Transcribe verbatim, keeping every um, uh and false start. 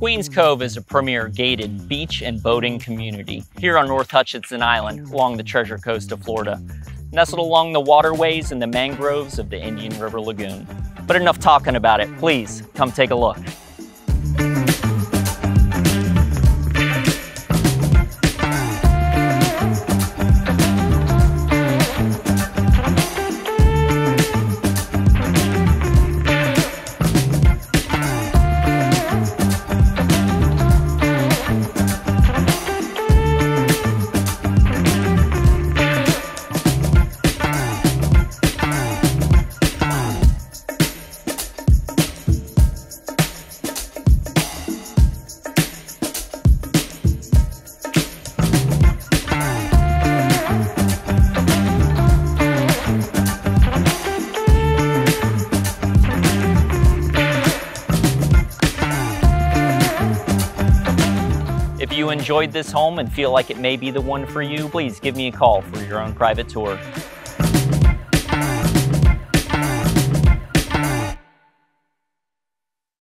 Queens Cove is a premier gated beach and boating community here on North Hutchinson Island along the Treasure Coast of Florida, nestled along the waterways and the mangroves of the Indian River Lagoon. But enough talking about it, please come take a look. If you enjoyed this home and feel like it may be the one for you, please give me a call for your own private tour.